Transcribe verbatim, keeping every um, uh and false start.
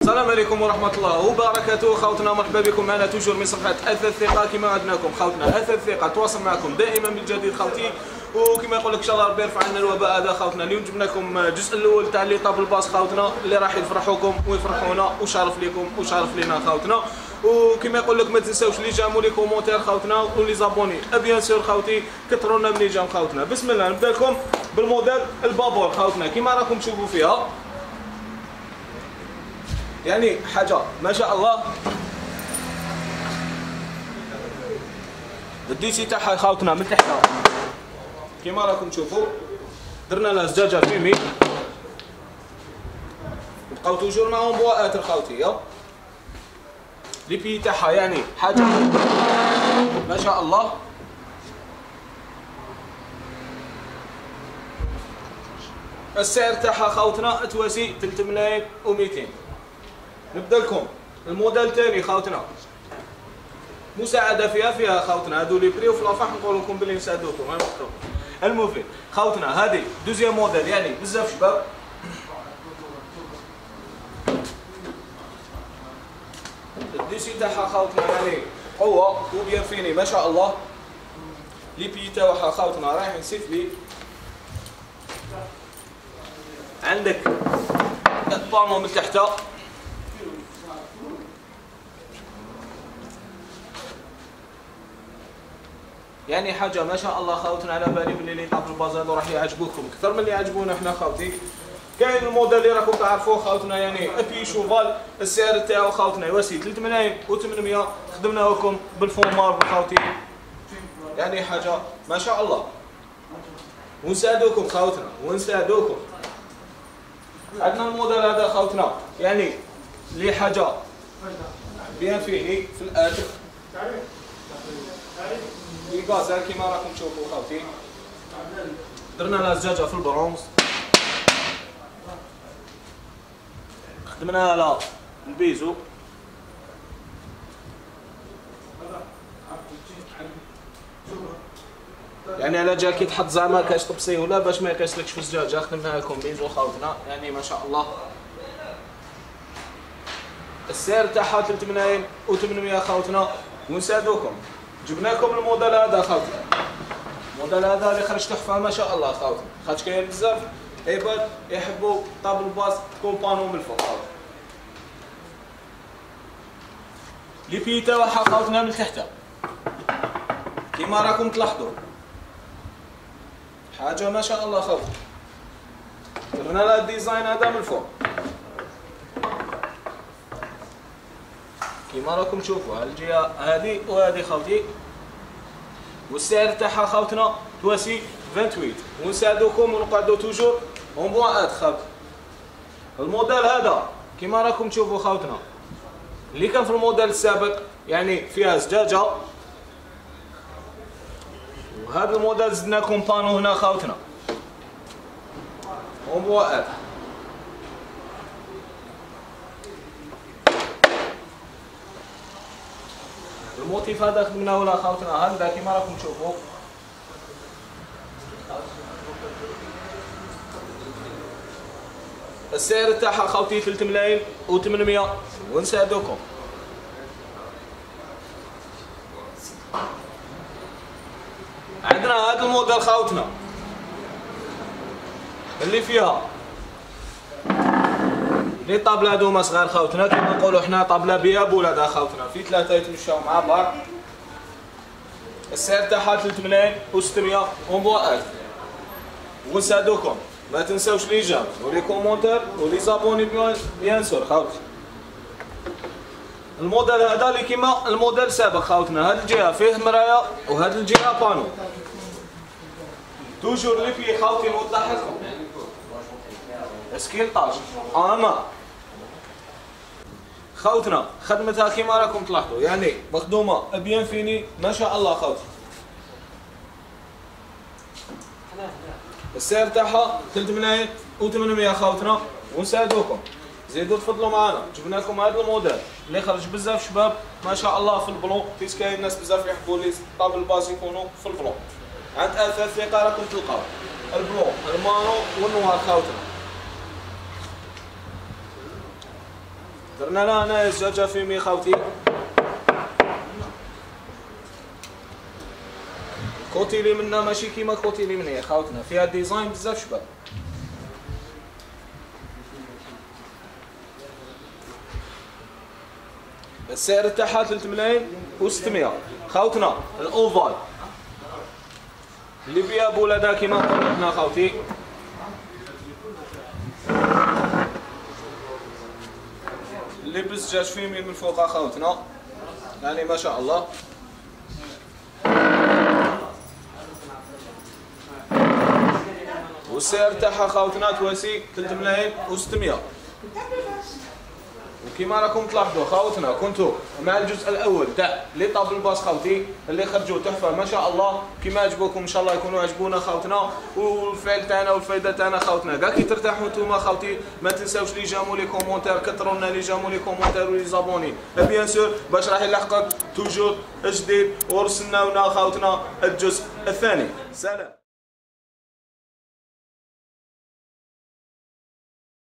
السلام عليكم ورحمة الله وبركاته خوتنا، مرحبا بكم معنا توجور من صفحة أثاث ثقة. كما عدناكم خوتنا أثاث ثقة تواصل معكم دائما بالجديد خوتي، وكما يقول لك ان شاء الله ربي يرفع عنا الوباء هذا خوتنا. اليوم جبنا لكم الجزء الاول تاع لي طاب الباص خوتنا اللي راح يفرحوكم ويفرحونا وشرف لكم وشرف لنا خوتنا. وكما يقول لك ما تنساوش لي جام ولي كومونتير خوتنا ولي زابوني بيان سور خوتي، كثرونا من لي جام خوتنا. بسم الله نبدا لكم بالموديل البابور خوتنا. كما راكم تشوفوا فيها يعني حاجه ما شاء الله. الديسي تاعها خوتنا من تحتها كما راكم تشوفوا درنا لها زجاجه فيمي، بقاو توجور معاهم بواءات الخوتي. لي بي تاعها يعني حاجه ما شاء الله. السعر تاعها خوتنا تواسي ثلاثة ملايين ومئتين. نبدا لكم الموديل الثاني خوتنا، مساعده فيها فيها خوتنا هادو لي بري، وفي لافاح نقول لكم بلي نساعدوكم ما نقطعوا. المفيد خوتنا هذه دوزيام موديل يعني بزاف شباب. الديسي تاعها خوتنا يعني قوه وبيان فيني ما شاء الله. لي بي تاعها خوتنا رايحين سيفلي. عندك البانو من تحتها يعني حاجه ما شاء الله خوتنا. على بالي بلي لي طاب البازار راح يعجبوكم اكثر من اللي يعجبونا احنا خوتي. كاين الموديل اللي راكم تعرفوه خوتنا يعني ابي شوفال، السعر تاعو خوتنا يواسي ثلاثة ملايين وثمانمائة. خدمناه لكم بالفومار خوتي يعني حاجه ما شاء الله. ونساعدوكم خوتنا ونساعدوكم. عندنا الموديل هذا خوتنا يعني لي حاجه بيان فيني في الاخر لي غازال كيما راكم تشوفوا خوتي. درنا لها زجاجه في البرونز، خدمنا لها البيزو يعني على جال كي تحط زعما كاش طبسي ولا باش ما يكاسلكش في الزجاجه. خدمنا لكم بيزو خوتنا يعني ما شاء الله. السعر تاعها ثلاثة ملايين وثمانمائة خوتنا. ونساعدوكم جبنا لكم الموديل هذا خوتنا. الموديل هذا اللي خرج تحفه ما شاء الله خوتنا، خاطش كاين بزاف عباد يحبوا طاب الباص تكون بانو من الفوق. لي بي تاعها خوتنا من تحتها كيما راكم تلاحظوا حاجه ما شاء الله خوتنا. درنا لها الديزاين هذا من الفوق كيما راكم تشوفوا هالجهه هذه وهذه خوتي. والسعر تاعها خوتنا تواسي ثمانية وعشرين. ونساعدوكم ونقعدوا توجور اون بواءات خوتي. الموديل هذا كيما راكم تشوفوا خوتنا اللي كان في الموديل السابق يعني فيها زجاجه، وهذا الموديل زدنا لكم بانو هنا خوتنا اون بواءات. الموتيف هذا خدمناه ولا خوتنا هكذا كيما راكم تشوفوا. السعر تاعها خوتي ثلاثة ملايين وثمانمائة. ونساعدوكم. عندنا هذا الموديل خوتنا اللي فيها لي طابله هذوما صغار خوتنا كيما نقولوا حنا طابله بها بولادها خوتنا، في ثلاثه يتمشاو مع بعض. السعر تاعها ثلاثة ملايين وستمائة ومبوءات. ونساعدوكم ما تنساوش لي جام ولي كومونتير ولي زابوني بيان سور خوتي. الموديل هذا اللي كيما الموديل السابق خوتنا، هاد الجهه فيه مرايه وهاد الجهه بانو. توجور لي فيه خوتي نوضح لكم سكيلطاج اما خوتنا خدمتها كيما راكم تلاحظوا يعني مخدومه بيان فيني ما شاء الله خوتي. السعر تاعها ثلاثة ملايين وثمانمائة خوتنا. ونساعدوكم زيدوا تفضلوا معنا. جبنا لكم هذا الموديل اللي خرج بزاف شباب ما شاء الله في البلون، فيس كاين ناس بزاف يحبوا لي طاب الباص يكونوا في البلون. عند اثاث ثقه راكم تلقاو البلون المانو والنوار خوتنا. درنا لها هنايا الدجاجه فيمي خاوتي. كوتي لي منا ماشي كيما كوتي لي من هي خاوتنا، فيها ديزاين بزاف شباب. السعر تاعها ثلاثة ملايين وستمية خاوتنا. الاوفال اللي فيها بولادها كيما نقولوا حنا خاوتي. لبس دجاج فيمي من فوق خاوتنا، يعني ما شاء الله. والسعر تاعها خاوتنا تواسي ثلاثة ملايين وستمية. وكما راكم تلاحظوا خاوتنا كنتو مع الجزء الاول تاع لي طابل باس خاوتي اللي خرجوا تحفه ما شاء الله. كما عجبوكم ان شاء الله يكونوا عجبونا خاوتنا، والفعل تاعنا والفايده تاعنا خاوتنا كاع كي ترتاحوا نتوما خاوتي. ما تنساوش لي جامو لي كومونتير، كثروا لنا لي جامو لي كومونتير ولي زابوني بيان سور باش راح يلحقك توجور جديد. ورسلنا خاوتنا الجزء الثاني. سلام.